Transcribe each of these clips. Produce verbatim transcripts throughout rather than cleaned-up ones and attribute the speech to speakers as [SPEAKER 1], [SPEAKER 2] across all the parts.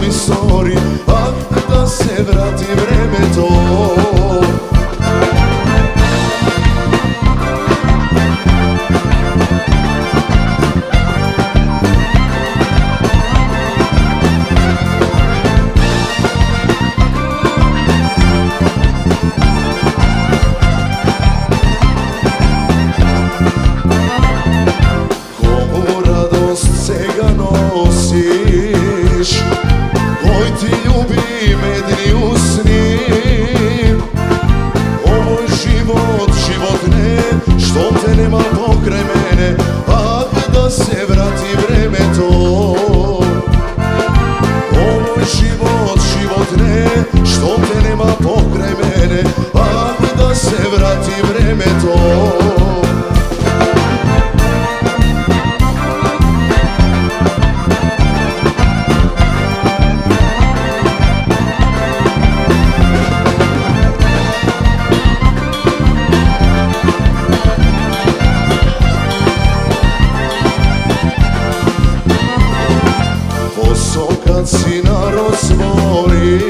[SPEAKER 1] istoriji, ah da se vrati vreme to. Koji ti ljubi medni usni, ovoj život, život ne, što te nema pokraj mene, ah da se vrati vreme to. Ovoj život, život ne, što te nema pokraj mene, ah da se vrati vreme to. Kad si narod smori,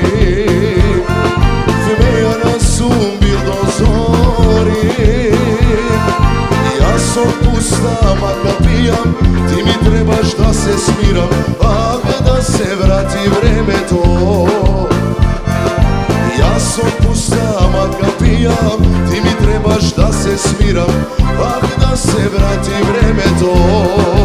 [SPEAKER 1] vmejana sum bil do zori. Ja sam pusta, makar pijam, ti mi trebaš da se smiram, ah da se vrati vreme to. Ja sam pusta, makar pijam, ti mi trebaš da se smiram, ah da se vrati vreme to.